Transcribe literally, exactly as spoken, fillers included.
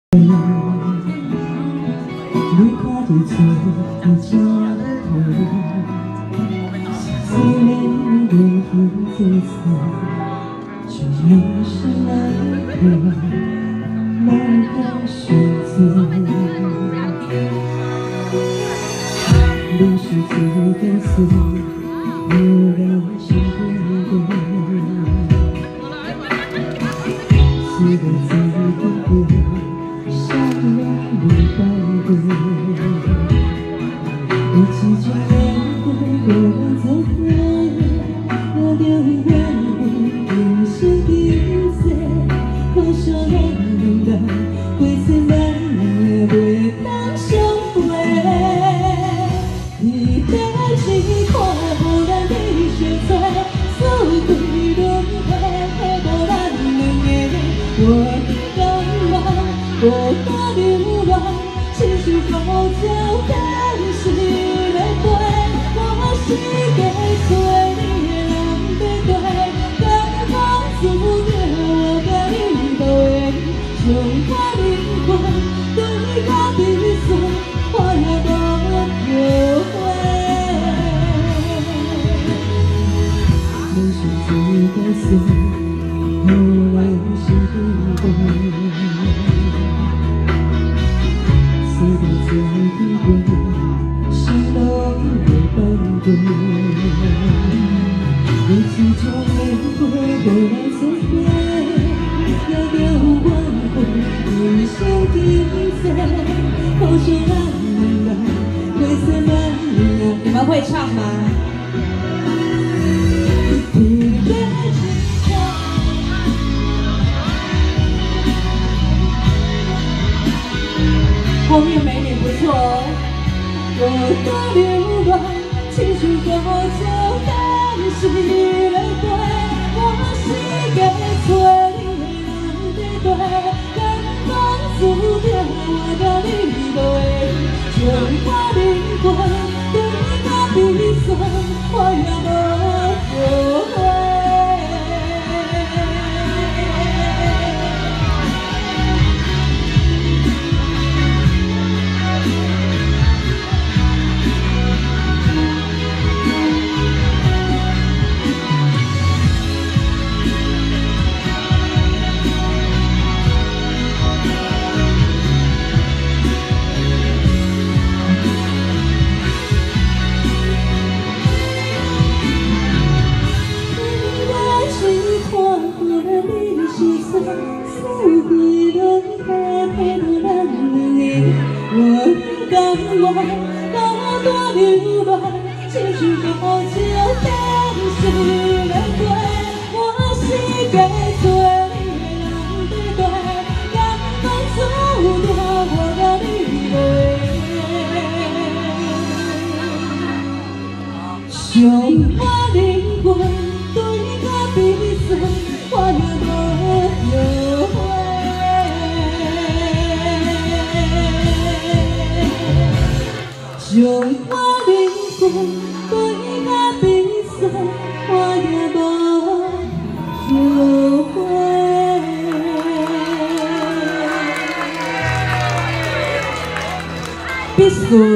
你看着错的家头，虽然你很自私，却没是那个那个选择。历史这个字，有人心中的四个字的歌。 像我明白的，我只觉得我不能走开，我留恋人生的色，可惜难得，归程难也袂当相会。你的情看无咱的相随，四季轮回，陪伴咱两个，我的感觉。 无法流浪，亲像孤鸟等时来飞。我是假找你的人在对，甘愿输掉我甲你无缘，将我灵魂对甲比算，我也无后悔。你是这个心，后来是不懂。 四个字的歌，心都会崩溃。我始终没会无来作陪，也着挽回人生的色。好想咱两个过三两年，你们会唱吗？ 后面没点不错哦。我的流浪，亲像孤鸟等时来飞。我是假找你的人在对，甘愿输掉我甲你无缘，将我灵魂对甲比算，我也无后悔。 四季轮回，陪伴咱两个，我甘愿孤单流浪，亲像孤鸟等时来飞。我是假找你的人在对，甘愿输掉我甲你无缘，将我灵魂对甲比算，我也无。 后悔，将我灵魂对甲比算，我也无后悔。必须。